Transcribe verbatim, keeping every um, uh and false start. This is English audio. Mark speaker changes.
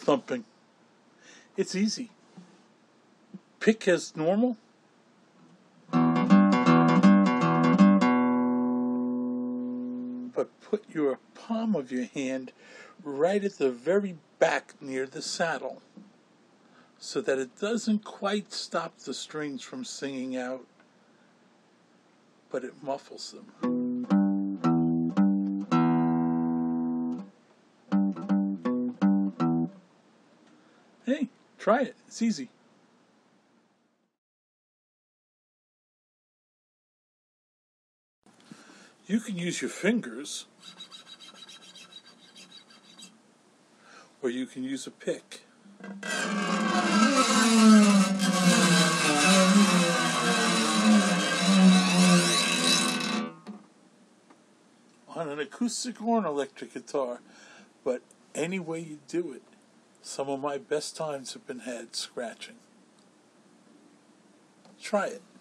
Speaker 1: thumping. It's easy. Pick as normal. But put your palm of your hand right at the very back near the saddle so that it doesn't quite stop the strings from singing out, but it muffles them. Hey, try it. It's easy. You can use your fingers, or you can use a pick. On an acoustic or an electric guitar, but any way you do it, some of my best times have been had scratching. Try it.